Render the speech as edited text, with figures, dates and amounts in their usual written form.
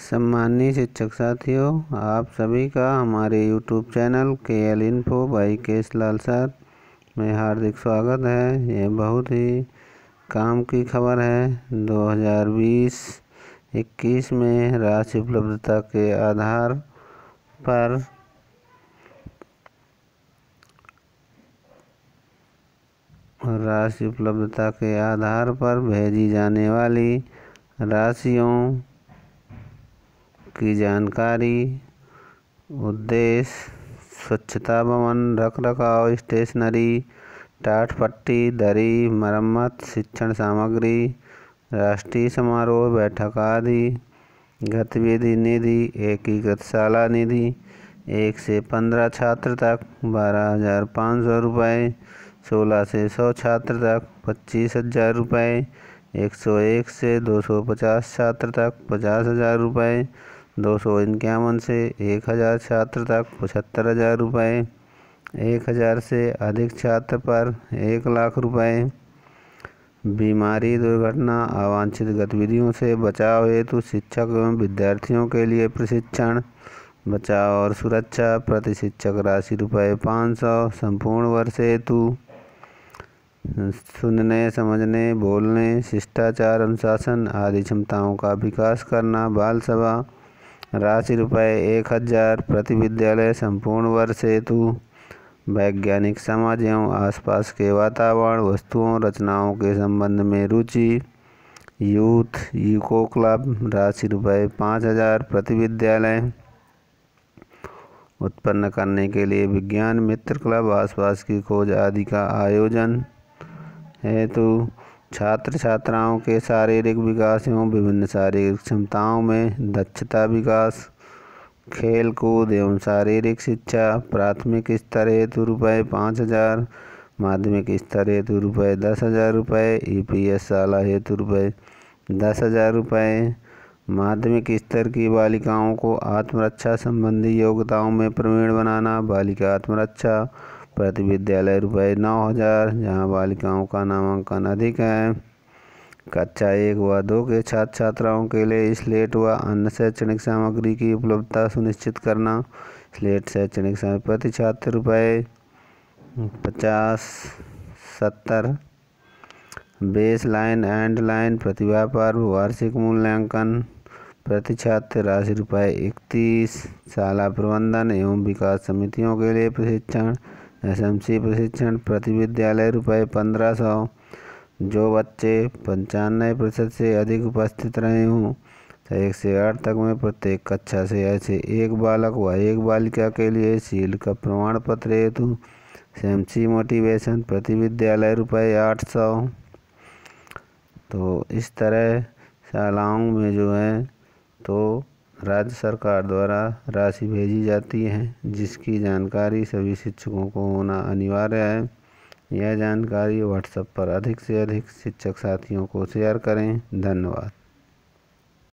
सम्मानीय शिक्षक साथियों, आप सभी का हमारे YouTube channel KL info by Kesh Lal sir में हार्दिक स्वागत है। ये बहुत ही काम की खबर है। 2020-21 में राशि उपलब्धता के आधार पर भेजी जाने वाली राशियों की जानकारी। उद्देश्य: स्वच्छता भवन, रखरखाव, स्टेशनरी, टाट पट्टी, दरी, मरम्मत, शिक्षण सामग्री, राष्ट्रीय समारोह, बैठक आदि। गतिविधि निधि: एकीकृत शाला निधि 1 से 15 छात्र तक 12,500 रुपये, 16 से 100 छात्र तक 25,000 रुपये, 101 से 250 छात्र तक 50,000 रुपये, 251 से 1,000 छात्र तक 75,000 रुपये, 1,000 से अधिक छात्र पर 1 लाख रुपये। बीमारी, दुर्घटना, अवांछित गतिविधियों से बचाव हेतु शिक्षक एवं विद्यार्थियों के लिए प्रशिक्षण। बचाव और सुरक्षा: प्रति शिक्षक राशि ₹500। संपूर्ण वर्ष हेतु सुनने, समझने, बोलने, शिष्टाचार, अनुशासन आदि क्षमताओं का विकास करना। बाल सभा राशि ₹1,000 प्रति विद्यालय। संपूर्ण वर्ष हेतु वैज्ञानिक समाज एवं आसपास के वातावरण, वस्तुओं, रचनाओं के संबंध में रुचि। यूथ इको क्लब राशि ₹5,000 प्रति विद्यालय। उत्पन्न करने के लिए विज्ञान मित्र क्लब, आसपास की खोज आदि का आयोजन हेतु छात्र छात्राओं के शारीरिक विकास एवं विभिन्न शारीरिक क्षमताओं में दक्षता विकास। खेल कूद एवं शारीरिक शिक्षा। प्राथमिक स्तर हेतु ₹5,000, माध्यमिक स्तर हेतु ₹10,000 रुपये, EPS शाला हेतु ₹10,000 रुपये। माध्यमिक स्तर की बालिकाओं को आत्मरक्षा संबंधी योग्यताओं में प्रवीण बनाना। बालिका आत्मरक्षा प्रति विद्यालय ₹9,000, जहाँ बालिकाओं का नामांकन अधिक है। कक्षा 1 व 2 के छात्र छात्राओं के लिए स्लेट व अन्य शैक्षणिक सामग्री की उपलब्धता सुनिश्चित करना। स्लेट शैक्षणिक सामग्री प्रति छात्र ₹50-70। बेस लाइन एंड लाइन प्रतिभा पर्व वार्षिक मूल्यांकन प्रति छात्र राशि ₹31। शाला प्रबंधन एवं विकास समितियों के लिए प्रशिक्षण SMC प्रशिक्षण प्रति विद्यालय ₹1,500। जो बच्चे 95% से अधिक उपस्थित रहे हों 1 से 8 तक में प्रत्येक कक्षा से ऐसे एक बालक व एक बालिका के लिए शील्ड का प्रमाण पत्र हेतु SMC मोटिवेशन प्रति विद्यालय ₹800। तो इस तरह शालाओं में जो है तो राज्य सरकार द्वारा राशि भेजी जाती है, जिसकी जानकारी सभी शिक्षकों को होना अनिवार्य है। यह जानकारी WhatsApp पर अधिक से अधिक शिक्षक साथियों को शेयर करें। धन्यवाद।